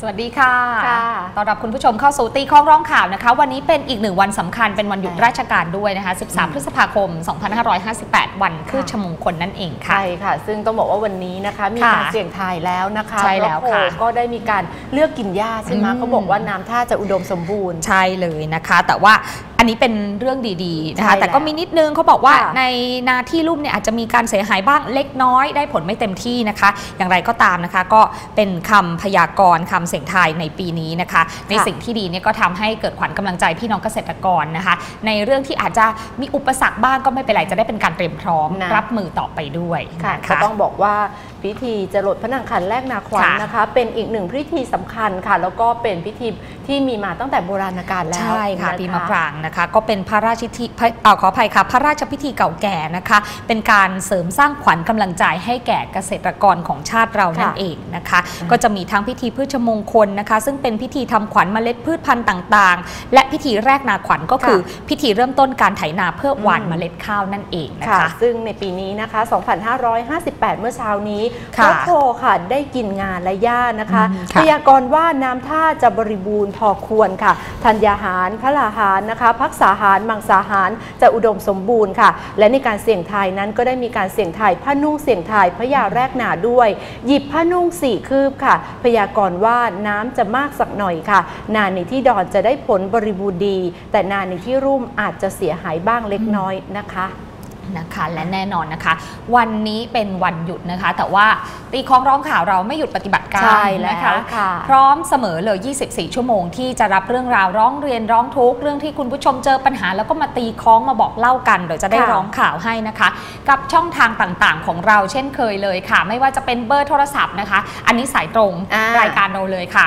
วัสดีค่ะต้อนรับคุณผู้ชมเข้าสู่ตีคล้องร้องข่าวนะคะวันนี้เป็นอีกหนึ่งวันสำคัญเป็นวันหยุดราชการด้วยนะคะ13 พฤษภาคม 2558 วันพืชมงคลนั่นเองค่ะใช่ค่ะซึ่งต้องบอกว่าวันนี้นะคะมีการเสี่ยงทายแล้วนะคะใช่แล้วค่ะก็ได้มีการเลือกกินหญ้าใช่ไหมเขาบอกว่าน้ำท่าจะอุดมสมบูรณ์ใช่เลยนะคะแต่ว่าอันนี้เป็นเรื่องดีๆนะคะแต่ก็มีนิดนึงเขาบอกว่าในนาที่ลุ่มเนี่ยอาจจะมีการเสียหายบ้างเล็กน้อยได้ผลไม่เต็มที่นะคะอย่างไรก็ตามนะคะก็เป็นคำพยากรณ์คำเสี่ยงทายในปีนี้นะคะในสิ่งที่ดีเนี่ยก็ทำให้เกิดขวัญกำลังใจพี่น้องเกษตรกรนะคะในเรื่องที่อาจจะมีอุปสรรคบ้างก็ไม่เป็นไรจะได้เป็นการเตรียมพร้อมรับมือต่อไปด้วยก็ต้องบอกว่าพิธีจรดพระนางคันแรกนาขวัญนะคะเป็นอีกหนึ่งพิธีสำคัญค่ะแล้วก็เป็นพิธีที่มีมาตั้งแต่โบราณกาลแล้วใช่ค่ะปีมะปรางนะคะก็เป็นพระราชพิธีขออภัยค่ะพระราชพิธีเก่าแก่นะคะเป็นการเสริมสร้างขวัญกำลังใจให้แก่เกษตรกรของชาติเรานั่นเองนะคะก็จะมีทั้งพิธีพืชมงคลนะคะซึ่งเป็นพิธีทำขวัญเมล็ดพืชพันธุ์ต่างๆและพิธีแรกนาขวัญก็คือพิธีเริ่มต้นการไถนาเพื่อหว่านเมล็ดข้าวนั่นเองนะคะซึ่งในปีนี้นะคะ2558เมื่อเช้านี้พระโคค่ะได้กินงานและหญ้านะคะพยากรณ์ว่าน้ำท่าจะบริบูรณ์พอควรค่ะธัญญาหารพลาหารนะคะภักษาหารมังสาหารจะอุดมสมบูรณ์ค่ะและในการเสี่ยงทายนั้นก็ได้มีการเสี่ยงทายผ้านุ่งเสี่ยงทายพระยาแรกนาด้วยหยิบผ้านุ่ง4 คืบค่ะพยากรณ์ว่าน้ำจะมากสักหน่อยค่ะนาในที่ดอนจะได้ผลบริบูรณ์ดีแต่นาในที่รุ่มอาจจะเสียหายบ้างเล็กน้อยนะคะและแน่นอนนะคะวันนี้เป็นวันหยุดนะคะแต่ว่าตีคล้องร้องข่าวเราไม่หยุดปฏิบัติการนะคะพร้อมเสมอเลย24 ชั่วโมงที่จะรับเรื่องราวร้องเรียนร้องทุกข์เรื่องที่คุณผู้ชมเจอปัญหาแล้วก็มาตีคล้องมาบอกเล่ากันเดี๋ยวจะได้ร้องข่าวให้นะคะกับช่องทางต่างๆของเราเช่นเคยเลยค่ะไม่ว่าจะเป็นเบอร์โทรศัพท์นะคะอันนี้สายตรงรายการเราเลยค่ะ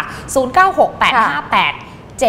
096858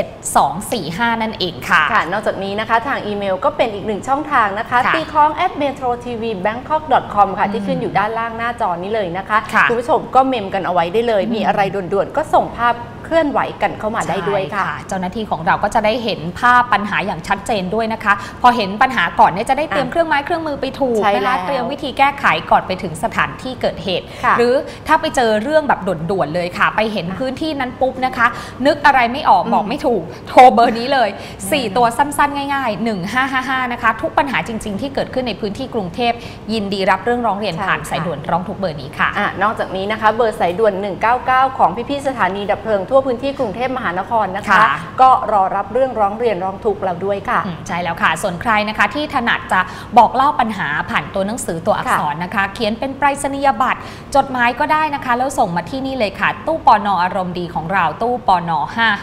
7245นั่นเองค่ะนอกจากนี้นะคะทางอีเมลก็เป็นอีกหนึ่งช่องทางนะคะตีคล้อง @metrotvbangkok.com ค่ะที่ขึ้นอยู่ด้านล่างหน้าจอนี้เลยนะคะคุณผู้ชมก็เมมกันเอาไว้ได้เลยมีอะไรด่วนๆก็ส่งภาพเคลื่อนไหวกันเข้ามาได้ด้วยค่ะเจ้าหน้าที่ของเราก็จะได้เห็นภาพปัญหาอย่างชัดเจนด้วยนะคะพอเห็นปัญหาก่อนเนี่ยจะได้เตรียมเครื่องไม้เครื่องมือไปถูกนะคะเตรียมวิธีแก้ไขก่อนไปถึงสถานที่เกิดเหตุหรือถ้าไปเจอเรื่องแบบด่วนๆเลยค่ะไปเห็นพื้นที่นั้นปุ๊บนะคะนึกอะไรไม่ออกบอกไม่ถูกโทรเบอร์นี้เลย4 ตัวสั้นๆง่ายๆ1555นะคะทุกปัญหาจริงๆที่เกิดขึ้นในพื้นที่กรุงเทพยินดีรับเรื่องร้องเรียนผ่านสายด่วนร้องทุกเบอร์นี้ค่ะนอกจากนี้นะคะเบอร์สายด่วน199ของพี่ๆสถานีดับเพลิงทั่วพื้นที่กรุงเทพมหานครนะคะก็รอรับเรื่องร้องเรียนร้องทุกข์เราด้วยค่ะใช่แล้วค่ะส่วนใครนะคะที่ถนัดจะบอกเล่าปัญหาผ่านตัวหนังสือตัวอักษรนะคะเขียนเป็นไปรษณียบัตรจดหมายก็ได้นะคะแล้วส่งมาที่นี่เลยค่ะตู้ปน.อารมณ์ดีของเราตู้ปน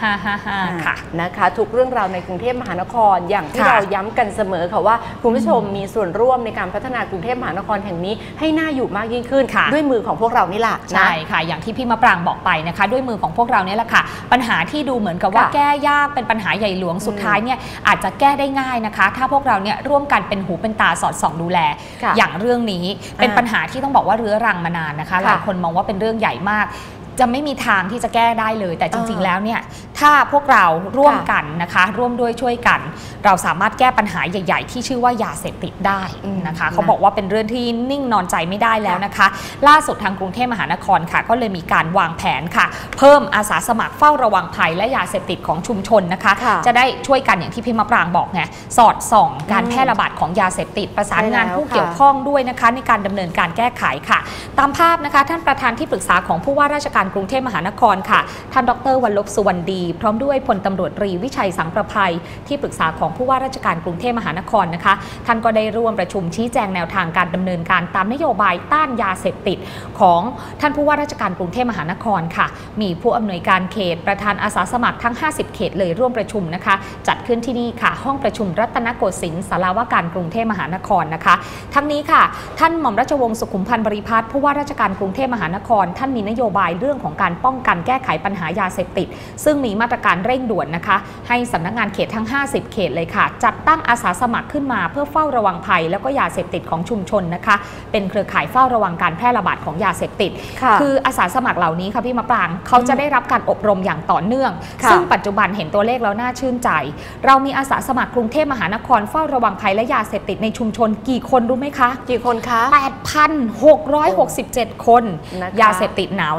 .5555ค่ะนะคะทุกเรื่องราวในกรุงเทพมหานครอย่างที่เราย้ำกันเสมอค่ะว่าคุณผู้ชมมีส่วนร่วมในการพัฒนากรุงเทพมหานครแห่งนี้ให้น่าอยู่มากยิ่งขึ้นด้วยมือของพวกเรานี่แหละใช่ค่ะอย่างที่พี่มะปรางบอกไปนะคะด้วยมือของพวกเราเนี่ยแหละค่ะปัญหาที่ดูเหมือนกับว่าแก้ยากเป็นปัญหาใหญ่หลวงสุดท้ายเนี่ยอาจจะแก้ได้ง่ายนะคะถ้าพวกเราเนี่ยร่วมกันเป็นหูเป็นตาสอดส่องดูแลอย่างเรื่องนี้เป็นปัญหาที่ต้องบอกว่าเรื้อรังมานานนะคะหลายคนมองว่าเป็นเรื่องใหญ่มากจะไม่มีทางที่จะแก้ได้เลยแต่จริงๆแล้วเนี่ยถ้าพวกเราร่วมกันนะคะร่วมด้วยช่วยกันเราสามารถแก้ปัญหาใหญ่ๆที่ชื่อว่ายาเสพติดได้นะคะเขาบอกว่าเป็นเรื่องที่นิ่งนอนใจไม่ได้แล้วนะคะล่าสุดทางกรุงเทพมหานครค่ะก็เลยมีการวางแผนค่ะเพิ่มอาสาสมัครเฝ้าระวังภัยและยาเสพติดของชุมชนนะคะจะได้ช่วยกันอย่างที่พี่มะปรางบอกไงสอดส่องการแพร่ระบาดของยาเสพติดประสานงานผู้เกี่ยวข้องด้วยนะคะในการดำเนินการแก้ไขค่ะตามภาพนะคะท่านประธานที่ปรึกษาของผู้ว่าราชการกรุงเทพมหานครค่ะท่านดร.วรรลบสุวรรณดีพร้อมด้วยพลตำรวจตรีวิชัยสังประภัยที่ปรึกษาของผู้ว่าราชการกรุงเทพมหานครนะคะท่านก็ได้ร่วมประชุมชี้แจงแนวทางการดำเนินการตามนโยบายต้านยาเสพติดของท่านผู้ว่าราชการกรุงเทพมหานครค่ะมีผู้อำนวยการเขตประธานอาสาสมัครทั้ง50เขตเลยร่วมประชุมนะคะจัดขึ้นที่นี่ค่ะห้องประชุมรัตนโกสินทร์ศาลาว่าการกรุงเทพมหานครนะคะทั้งนี้ค่ะท่านหม่อมราชวงศ์สุขุมพันธ์บริพัตรผู้ว่าราชการกรุงเทพมหานครท่านมีนโยบายเรื่องของการป้องกันแก้ไขปัญหายาเสพติดซึ่งมีมาตรการเร่งด่วนนะคะให้สำนักงานเขตทั้ง50เขตเลยค่ะจัดตั้งอาสาสมัครขึ้นมาเพื่อเฝ้าระวังภัยแล้วก็ยาเสพติดของชุมชนนะคะเป็นเครือข่ายเฝ้าระวังการแพร่ระบาดของยาเสพติดคืออาสาสมัครเหล่านี้ค่ะพี่มะปรางเขาจะได้รับการอบรมอย่างต่อเนื่องซึ่งปัจจุบันเห็นตัวเลขแล้วน่าชื่นใจเรามีอาสาสมัครกรุงเทพมหานครเฝ้าระวังภัยและยาเสพติดในชุมชนกี่คนรู้ไหมคะกี่คนคะ 8,667 คนยาเสพติดหนาวแน่นะ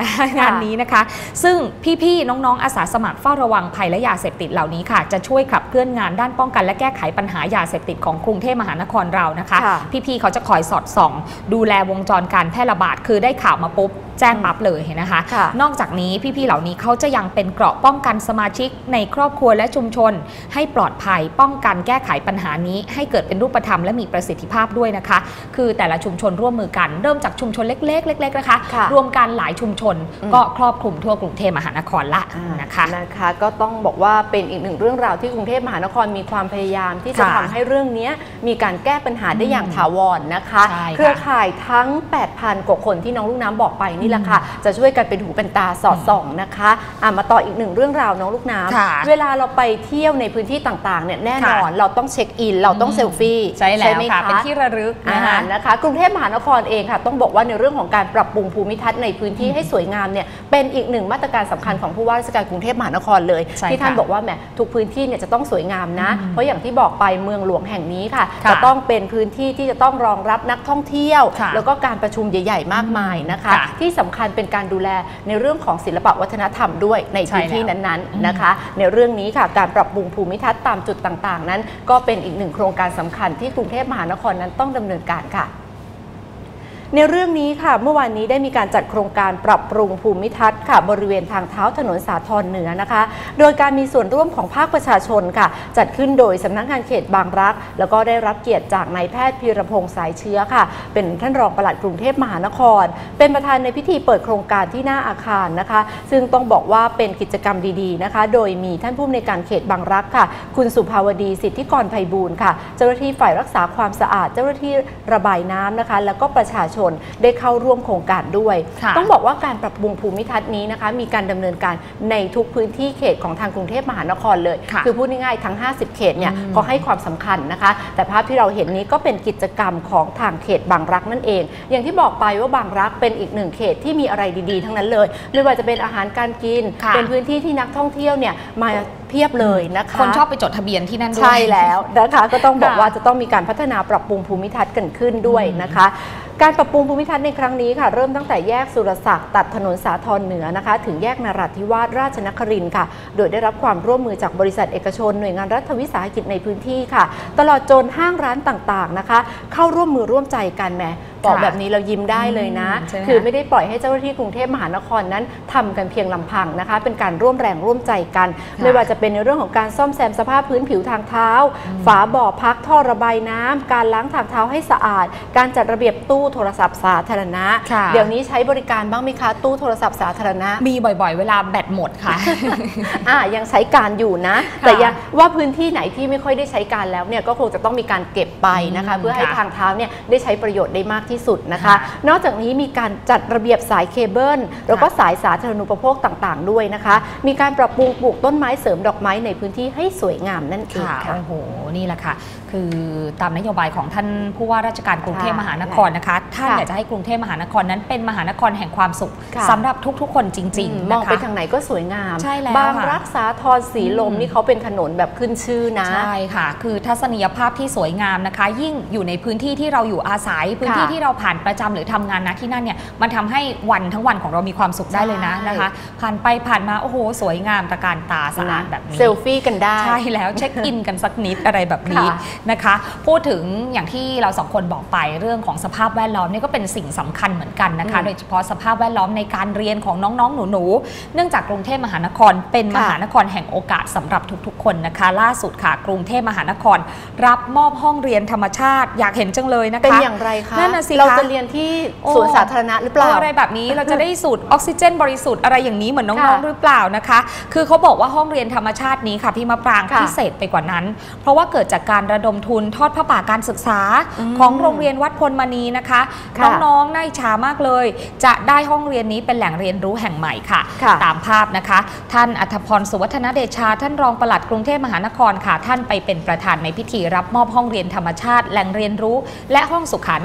งานนี้นะคะซึ่งพี่ๆน้องๆอาสาสมัครเฝ้าระวังภัยและยาเสพติดเหล่านี้ค่ะจะช่วยขับเคลื่อนงานด้านป้องกันและแก้ไขปัญหายาเสพติดของกรุงเทพมหานครเรานะคะพี่ๆเขาจะคอยสอดส่องดูแลวงจรการแพร่ระบาดคือได้ข่าวมาปุ๊บแจ้งปั๊บเลยนะคะนอกจากนี้พี่ๆเหล่านี้เขาจะยังเป็นเกราะป้องกันสมาชิกในครอบครัวและชุมชนให้ปลอดภัยป้องกันแก้ไขปัญหานี้ให้เกิดเป็นรูปธรรมและมีประสิทธิภาพด้วยนะคะคือแต่ละชุมชนร่วมมือกันเริ่มจากชุมชนเล็กๆนะคะรวมกันหลายชุมชนก็ครอบคลุมทั่วกรุงเทพมหานครละนะคะก็ต้องบอกว่าเป็นอีกหนึ่งเรื่องราวที่กรุงเทพมหานครมีความพยายามที่จะทำให้เรื่องนี้มีการแก้ปัญหาได้อย่างถาวรนะคะเครือข่ายทั้ง 8,000 กว่าคนที่น้องลูกน้ำบอกไปนี่แหละค่ะจะช่วยกันเป็นหูเป็นตาสอดส่องนะคะมาต่ออีกหนึ่งเรื่องราวน้องลูกน้ำเวลาเราไปเที่ยวในพื้นที่ต่างๆเนี่ยแน่นอนเราต้องเช็คอินเราต้องเซลฟี่ใช่แล้วค่ะเป็นที่ระลึกนะคะกรุงเทพมหานครเองค่ะต้องบอกว่าในเรื่องของการปรับปรุงภูมิทัศน์ในพื้นที่ให้สวยงามเนี่ยเป็นอีกหนึ่งมาตรการสำคัญของผู้ว่าราชการกรุงเทพมหานครเลยที่ท่านบอกว่าแหมทุกพื้นที่เนี่ยจะต้องสวยงามนะเพราะอย่างที่บอกไปเมืองหลวงแห่งนี้ค่ะจะต้องเป็นพื้นที่ที่จะต้องรองรับนักท่องเที่ยวแล้วก็การประชุมใหญ่ๆมากมายนะคะที่สำคัญเป็นการดูแลในเรื่องของศิลปวัฒนธรรมด้วยในพื้นที่นั้นๆนะคะในเรื่องนี้ค่ะการปรับปรุงภูมิทัศน์ตามจุดต่างๆนั้นก็เป็นอีกหนึ่งโครงการสำคัญที่กรุงเทพมหานครนั้นต้องดำเนินการค่ะในเรื่องนี้ค่ะเมื่อวานนี้ได้มีการจัดโครงการปรับปรุงภูมิทัศน์ค่ะบริเวณทางเท้าถนนสาทรเหนือนะคะโดยการมีส่วนร่วมของภาคประชาชนค่ะจัดขึ้นโดยสำนักงานเขตบางรักแล้วก็ได้รับเกียรติจากนายแพทย์พีรพงษ์สายเชื้อค่ะเป็นท่านรองปลัดกรุงเทพมหานครเป็นประธานในพิธีเปิดโครงการที่หน้าอาคารนะคะซึ่งต้องบอกว่าเป็นกิจกรรมดีๆนะคะโดยมีท่านผู้อำนวยการเขตบางรักค่ะคุณสุภาวดีสิทธิกรไพบูลย์ค่ะเจ้าหน้าที่ฝ่ายรักษาความสะอาดเจ้าหน้าที่ระบายน้ำนะคะแล้วก็ประชาชนได้เข้าร่วมโครงการด้วยต้องบอกว่าการปรับปรุงภูมิทัศน์นี้นะคะมีการดำเนินการในทุกพื้นที่เขตของทางกรุงเทพมหานครเลยคือพูดง่ายๆทั้ง50เขตเนี่ยก็ให้ความสำคัญนะคะแต่ภาพที่เราเห็นนี้ก็เป็นกิจกรรมของทางเขตบางรักนั่นเองอย่างที่บอกไปว่าบางรักเป็นอีกหนึ่งเขตที่มีอะไรดีๆทั้งนั้นเลยไม่ว่าจะเป็นอาหารการกินเป็นพื้นที่ที่นักท่องเที่ยวเนี่ยมาเพียบเลยนะคะคนชอบไปจดทะเบียนที่นั่นด้วยใช่แล้วนะคะก็ต้องบอกว่าจะต้องมีการพัฒนาปรับปรุงภูมิทัศน์กันขึ้นด้วยนะคะการปรับปรุงภูมิทัศน์ในครั้งนี้ค่ะเริ่มตั้งแต่แยกสุรศักดิ์ตัดถนนสาทรเหนือนะคะถึงแยกนราธิวาสราชนครินทร์ค่ะโดยได้รับความร่วมมือจากบริษัทเอกชนหน่วยงานรัฐวิสาหกิจในพื้นที่ค่ะตลอดจนห้างร้านต่างๆนะคะเข้าร่วมมือร่วมใจกันแหมบอกแบบนี้เรายิ้มได้เลยนะคือไม่ได้ปล่อยให้เจ้าหน้าที่กรุงเทพมหานครนั้นทำกันเพียงลำพังนะคะเป็นการร่วมแรงร่วมใจกันไม่ว่าจะเป็นในเรื่องของการซ่อมแซมสภาพพื้นผิวทางเท้าฝาบ่อพักท่อระบายน้ำการล้างทางเท้าให้สะอาดการจัดระเบียบตู้โทรศัพท์สาธารณะเดี๋ยวนี้ใช้บริการบ้างไหมคะตู้โทรศัพท์สาธารณะมีบ่อยๆเวลาแบตหมดค่ะยังใช้การอยู่นะแต่ยังว่าพื้นที่ไหนที่ไม่ค่อยได้ใช้การแล้วเนี่ยก็คงจะต้องมีการเก็บไปนะคะเพื่อให้ทางเท้าเนี่ยได้ใช้ประโยชน์ได้มากที่สุดนะคะนอกจากนี้มีการจัดระเบียบสายเคเบิลแล้วก็สายสาธารณูปโภคต่างๆด้วยนะคะมีการปรับปรุงปลูกต้นไม้เสริมดอกไม้ในพื้นที่ให้สวยงามนั่นเองค่ะโอ้โหนี่แหละค่ะคือตามนโยบายของท่านผู้ว่าราชการกรุงเทพมหานครนะคะท่านอยากจะให้กรุงเทพมหานครนั้นเป็นมหานครแห่งความสุขสำหรับทุกๆคนจริงๆมองไปทางไหนก็สวยงามใช่แล้วบางรักษาทรสีลมนี่เขาเป็นถนนแบบขึ้นชื่อนะใช่ค่ะคือทัศนียภาพที่สวยงามนะคะยิ่งอยู่ในพื้นที่ที่เราอยู่อาศัยพื้นที่ที่เราผ่านประจำหรือทำงานณที่นั่นเนี่ยมันทำให้วันทั้งวันของเรามีความสุขได้เลยนะคะผ่านไปผ่านมาโอ้โหสวยงามตระการตาสะอาดแบบนี้เซลฟี่กันได้ใช่แล้วเช็คอินกันสักนิดอะไรแบบนี้นะคะพูดถึงอย่างที่เราสองคนบอกไปเรื่องของสภาพแวดล้อมนี่ก็เป็นสิ่งสำคัญเหมือนกันนะคะโดยเฉพาะสภาพแวดล้อมในการเรียนของน้องๆหนูๆเนื่องจากกรุงเทพมหานครเป็นมหานครแห่งโอกาสสำหรับทุกๆคนนะคะล่าสุดค่ะกรุงเทพมหานครรับมอบห้องเรียนธรรมชาติอยากเห็นจังเลยนะคะเป็นอย่างไรคะนั่นน่ะสิเราจะเรียนที่สวนสาธารณะหรือเปล่าอะไรแบบนี้เราจะได้สูดออกซิเจนบริสุทธิ์อะไรอย่างนี้เหมือนน้องๆหรือเปล่านะคะคือเขาบอกว่าห้องเรียนธรรมชาตินี้ค่ะพี่มะปรางพิเศษไปกว่านั้นเพราะว่าเกิดจากการระดมทุนทอดผ้าป่าการศึกษาของโรงเรียนวัดพลมณีนะคะน้องๆน่าอิจฉามากเลยจะได้ห้องเรียนนี้เป็นแหล่งเรียนรู้แห่งใหม่ค่ะตามภาพนะคะท่านอัธพรสุวัฒนเดชาท่านรองปลัดกรุงเทพมหานครค่ะท่านไปเป็นประธานในพิธีรับมอบห้องเรียนธรรมชาติแหล่งเรียนรู้และห้องสุขานักเรียนมา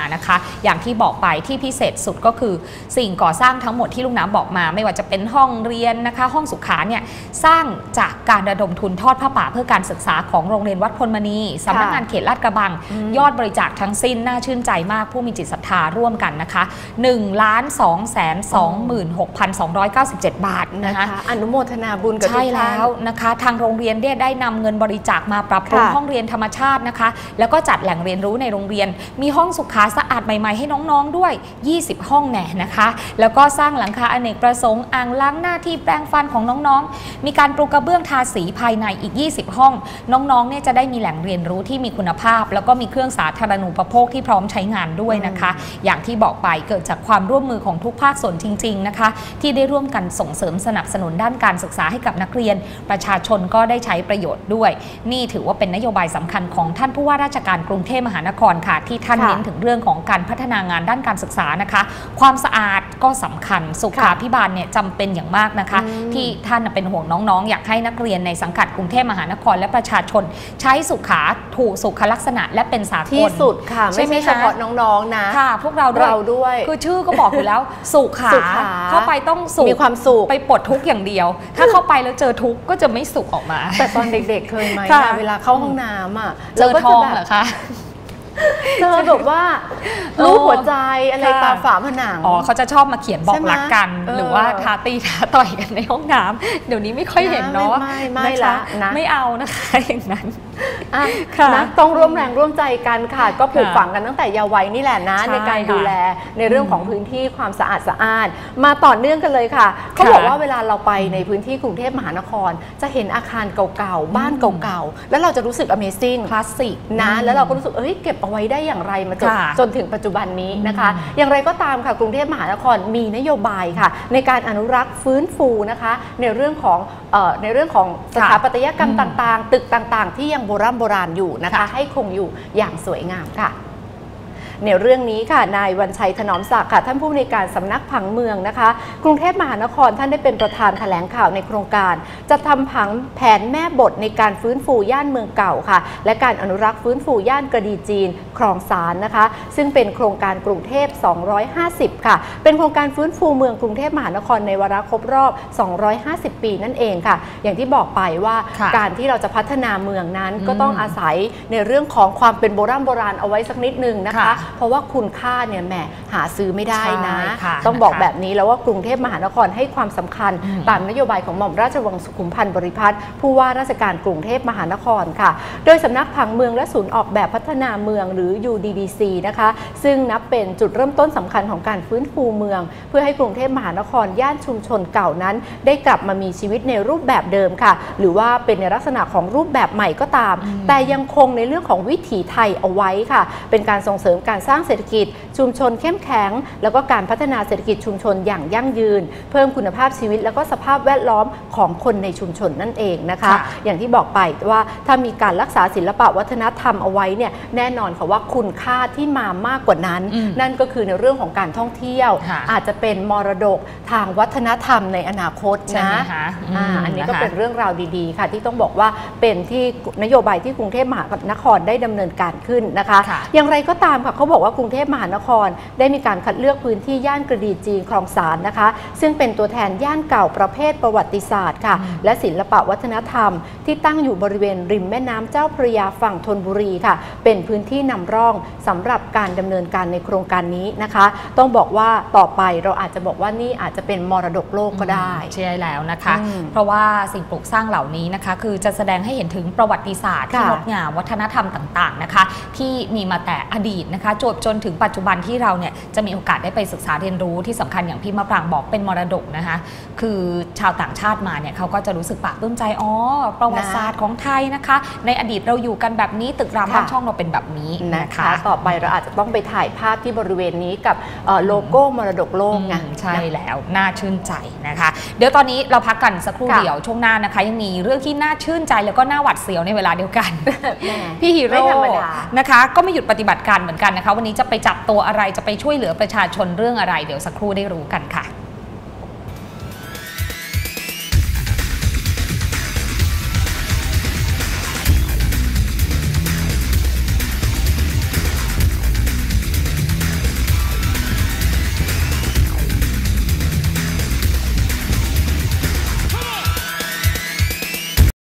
นะคะ อย่างที่บอกไปที่พิเศษสุดก็คือสิ่งก่อสร้างทั้งหมดที่ลูกน้ำบอกมาไม่ว่าจะเป็นห้องเรียนนะคะห้องสุขาเนี่ยสร้างจากการระดมทุนทอดผ้าป่าเพื่อการศึกษาของโรงเรียนวัดพลมณีสำนักงานเขตลาดกระบังยอดบริจาคทั้งสิ้นน่าชื่นใจมากผู้มีจิตศรัทธาร่วมกันนะคะ 1,226,297 บาทนะคะอนุโมทนาบุญกับทุกท่านใช่แล้วนะคะทางโรงเรียนได้นำเงินบริจาคมาปรับปรุงห้องเรียนธรรมชาตินะคะแล้วก็จัดแหล่งเรียนรู้ในโรงเรียนมีห้องสุขาสะอาดใหม่ๆให้น้องๆด้วย20ห้องแน่นะคะแล้วก็สร้างหลังคาอเนกประสงค์อ่างล้างหน้าที่แปรงฟันของน้องๆมีการปูกระเบื้องทาสีภายในอีก20ห้องน้องๆเนี่ยจะได้มีแหล่งเรียนรู้ที่มีคุณภาพแล้วก็มีเครื่องสาธารณูปโภคที่พร้อมใช้งานด้วยนะคะอย่างที่บอกไปเกิดจากความร่วมมือของทุกภาคส่วนจริงๆนะคะที่ได้ร่วมกันส่งเสริมสนับสนุนด้านการศึกษาให้กับนักเรียนประชาชนก็ได้ใช้ประโยชน์ด้วยนี่ถือว่าเป็นนโยบายสำคัญของท่านผู้ว่าราชการกรุงเทพมหานครค่ะที่ท่านเน้นถึงเรื่องของการพัฒนางานด้านการศึกษานะคะความสะอาดก็สำคัญสุขาภิบาลเนี่ยจำเป็นอย่างมากนะคะที่ท่านเป็นห่วงน้องๆอยากให้นักเรียนในสังกัดกรุงเทพมหานครและประชาชนใช้สุขาถูกสุขลักษณะและเป็นสากลที่สุดค่ะไม่ใช่เฉพาะน้องๆนะค่ะพวกเราด้วยคือชื่อก็บอกอยู่แล้วสุขาเข้าไปต้องสุขมีความสุขไปปลดทุกข์อย่างเดียวถ้าเข้าไปแล้วเจอทุกข์ก็จะไม่สุขออกมาแต่ตอนเด็กๆเคยไหมเวลาเข้าห้องน้ำอ่ะเจอทองเหรอคะเจอแบบว่ารูปหัวใจอะไรตามฝาผนังเขาจะชอบมาเขียนบอกรักกันหรือว่าท้าตีท้าต่อยกันในห้องน้ำเดี๋ยวนี้ไม่ค่อยเห็นเนาะไม่ละนะไม่เอานะคะอย่างนั้นนะต้องร่วมแรงร่วมใจกันค่ะก็ปลูกฝังกันตั้งแต่เยาว์วัยนี่แหละนะในการดูแลในเรื่องของพื้นที่ความสะอาดสะอ้านมาต่อเนื่องกันเลยค่ะเขาบอกว่าเวลาเราไปในพื้นที่กรุงเทพมหานครจะเห็นอาคารเก่าๆบ้านเก่าๆแล้วเราจะรู้สึก Amazing คลาสสิกนะแล้วเราก็รู้สึกเก็บเอาไว้ได้อย่างไรมาจนถึงปัจจุบันนี้นะคะอย่างไรก็ตามค่ะกรุงเทพมหานครมีนโยบายค่ะในการอนุรักษ์ฟื้นฟูนะคะในเรื่องของสถาปัตยกรรมต่างๆตึกต่างๆที่ยังโบราณอยู่นะคะให้คงอยู่อย่างสวยงามค่ะในเรื่องนี้ค่ะนายวันชัยถนอมศักดิ์ค่ะท่านผู้อำนวยการสำนักผังเมืองนะคะกรุงเทพมหานครท่านได้เป็นประธานแถลงข่าวในโครงการจะทำผังแผนแม่บทในการฟื้นฟูย่านเมืองเก่าค่ะและการอนุรักษ์ฟื้นฟูย่านกระดีจีนคลองสานนะคะซึ่งเป็นโครงการกรุงเทพ250ค่ะเป็นโครงการฟื้นฟูเมืองกรุงเทพมหานครในวาระครบรอบ250ปีนั่นเองค่ะอย่างที่บอกไปว่าการที่เราจะพัฒนาเมืองนั้นก็ต้องอาศัยในเรื่องของความเป็นโบราณเอาไว้สักนิดนึงนะคะเพราะว่าคุณค่าเนี่ยแหมหาซื้อไม่ได้นะต้องบอกแบบนี้แล้วว่ากรุงเทพมหานครให้ความสำคัญตามนโยบายของหม่อมราชวงศ์สุขุมพันธ์บริพัตรผู้ว่าราชการกรุงเทพมหานครค่ะโดยสำนักผังเมืองและศูนย์ออกแบบพัฒนาเมืองหรือ UDDC นะคะซึ่งนับเป็นจุดเริ่มต้นสำคัญของการฟื้นฟูเมืองเพื่อให้กรุงเทพมหานครย่านชุมชนเก่านั้นได้กลับมามีชีวิตในรูปแบบเดิมค่ะหรือว่าเป็นในลักษณะของรูปแบบใหม่ก็ตามแต่ยังคงในเรื่องของวิถีไทยเอาไว้ค่ะเป็นการส่งเสริมการสร้างเศรษฐกิจชุมชนเข้มแข็งแล้วก็การพัฒนาเศรษฐกิจชุมชนอย่างยั่งยืนเพิ่มคุณภาพชีวิตแล้วก็สภาพแวดล้อมของคนในชุมชนนั่นเองนะคะอย่างที่บอกไปว่าถ้ามีการรักษาศิลปะวัฒนธรรมเอาไว้เนี่ยแน่นอนค่ะว่าคุณค่าที่มามากกว่านั้นนั่นก็คือในเรื่องของการท่องเที่ยวอาจจะเป็นมรดกทางวัฒนธรรมในอนาคตนะอันนี้ก็เป็นเรื่องราวดีๆค่ะที่ต้องบอกว่าเป็นที่นโยบายที่กรุงเทพมหานครได้ดำเนินการขึ้นนะคะอย่างไรก็ตามค่ะเขาบอกว่ากรุงเทพมหานครได้มีการคัดเลือกพื้นที่ย่านกระดีจีนคลองสานนะคะซึ่งเป็นตัวแทนย่านเก่าประเภทประวัติศาสตร์ค่ะและศิลปะวัฒนธรรมที่ตั้งอยู่บริเวณริมแม่น้ำเจ้าพระยาฝั่งธนบุรีค่ะเป็นพื้นที่นำร่องสำหรับการดำเนินการในโครงการนี้นะคะต้องบอกว่าต่อไปเราอาจจะบอกว่านี่อาจจะเป็นมรดกโลกก็ได้ใช่แล้วนะคะเพราะว่าสิ่งปลูกสร้างเหล่านี้นะคะคือจะแสดงให้เห็นถึงประวัติศาสตร์ที่งดงามวัฒนธรรมต่างๆนะคะที่มีมาแต่อดีตนะคะจนถึงปัจจุบันที่เราเนี่ยจะมีโอกาสได้ไปศึกษาเรียนรู้ที่สำคัญอย่างพี่มะปรางบอกเป็นมรดกนะคะคือชาวต่างชาติมาเนี่ยเขาก็จะรู้สึกปลาบปลื้มใจประวัติศาสตร์ของไทยนะคะในอดีตเราอยู่กันแบบนี้ตึกรามบ้านช่องเราเป็นแบบนี้นะคะต่อไปเราอาจจะต้องไปถ่ายภาพที่บริเวณนี้กับโลโก้มรดกโลกไงใช่แล้วน่าชื่นใจนะคะเดี๋ยวตอนนี้เราพักกันสักครู่เดียวช่วงหน้านะคะยังมีเรื่องที่น่าชื่นใจแล้วก็น่าหวาดเสียวในเวลาเดียวกันพี่ฮีโร่นะคะก็ไม่หยุดปฏิบัติการเหมือนกันนะคะวันนี้จะไปจับตัวอะไรจะไปช่วยเหลือประชาชนเรื่องอะไรเดี๋ยวสักครู่ได้รู้กันค่ะ